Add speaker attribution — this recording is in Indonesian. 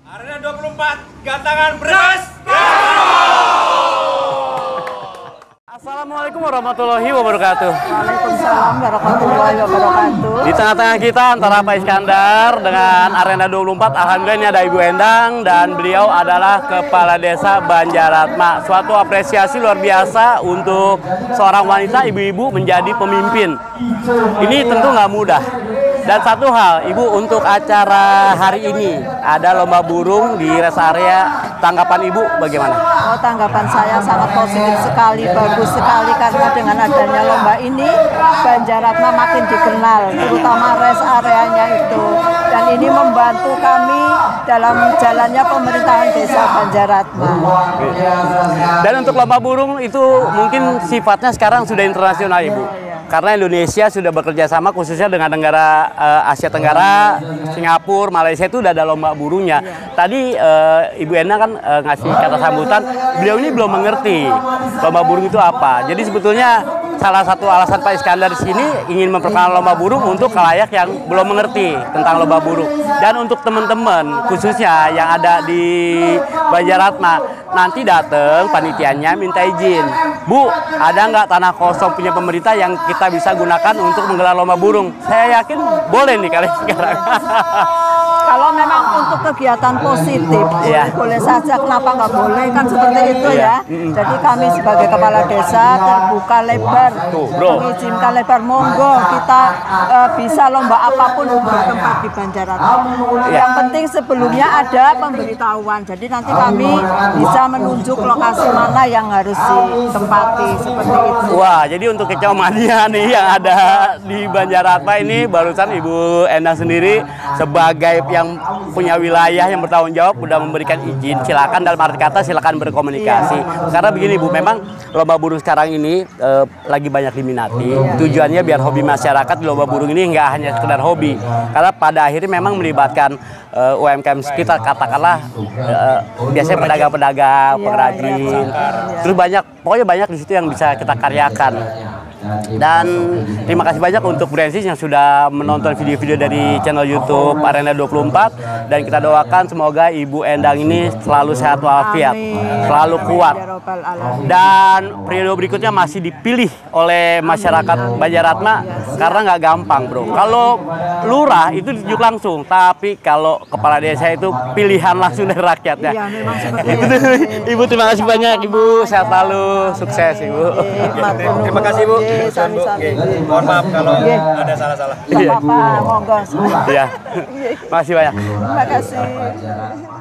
Speaker 1: Arena 24, gantangan beras.
Speaker 2: Assalamualaikum warahmatullahi wabarakatuh.
Speaker 3: Waalaikumsalam warahmatullahi wabarakatuh.
Speaker 2: Di tengah-tengah kita antara Pak Iskandar dengan Arena 24, alhamdulillah ini ada Ibu Endang dan beliau adalah Kepala Desa Banjaratma. Suatu apresiasi luar biasa untuk seorang wanita, ibu-ibu menjadi pemimpin. Ini tentu nggak mudah. Dan satu hal, Ibu, untuk acara hari ini ada lomba burung di rest area. Tanggapan Ibu bagaimana?
Speaker 3: Oh, tanggapan saya sangat positif sekali, bagus sekali karena dengan adanya lomba ini Banjaratma makin dikenal, terutama rest areanya itu. Dan ini membantu kami dalam jalannya pemerintahan desa Banjaratma.
Speaker 2: Dan untuk lomba burung itu mungkin sifatnya sekarang sudah internasional, Ibu. Karena Indonesia sudah bekerja sama khususnya dengan negara Asia Tenggara, Singapura, Malaysia itu udah ada lomba burungnya. Tadi Ibu Endang kan ngasih kata sambutan, beliau ini belum mengerti lomba burung itu apa. Jadi sebetulnya salah satu alasan Pak Iskandar di sini ingin memperkenalkan lomba burung untuk khalayak yang belum mengerti tentang lomba burung. Dan untuk teman-teman khususnya yang ada di Banjaratma, nanti datang panitianya minta izin. Bu, ada nggak tanah kosong punya pemerintah yang kita bisa gunakan untuk menggelar lomba burung? Saya yakin boleh nih kali sekarang.
Speaker 3: Kalau memang untuk kegiatan positif, boleh saja, kenapa nggak boleh, kan seperti itu ya. Jadi kami sebagai kepala desa terbuka lebar, mengizinkan lebar, monggo kita bisa lomba apapun bertempat di Banjaratma. Yang penting sebelumnya ada pemberitahuan, jadi nanti kami bisa menunjuk lokasi mana yang harus ditempati, seperti itu.
Speaker 2: Wah, jadi untuk kecamatan nih yang ada di Banjaratma ini barusan Ibu Endang sendiri sebagai yang punya wilayah yang bertanggung jawab udah memberikan izin, silakan, dalam arti kata silakan berkomunikasi. Karena begini Bu, memang lomba burung sekarang ini lagi banyak diminati. Tujuannya biar hobi masyarakat di lomba burung ini nggak hanya sekedar hobi. Karena pada akhirnya memang melibatkan UMKM sekitar, katakanlah biasanya pedagang-pedagang, pengrajin. Terus pokoknya banyak di situ yang bisa kita karyakan. Dan terima kasih banyak untuk Bransis yang sudah menonton video-video dari channel YouTube Arena 24, dan kita doakan semoga Ibu Endang ini selalu sehat walafiat, selalu kuat, dan periode berikutnya masih dipilih oleh masyarakat Banjaratma karena nggak gampang, Bro. Kalau lurah itu ditunjuk langsung, tapi kalau kepala desa itu pilihan langsung dari rakyatnya.
Speaker 3: Iya, memang seperti itu.
Speaker 2: Ibu terima kasih banyak, Ibu, sehat selalu, sukses Ibu.
Speaker 1: Terima kasih Bu.
Speaker 3: Sami-sami.
Speaker 1: Mohon maaf kalau ada salah-salah.
Speaker 3: Tidak apa-apa, monggo.
Speaker 2: Iya, makasih banyak.
Speaker 3: Terima kasih.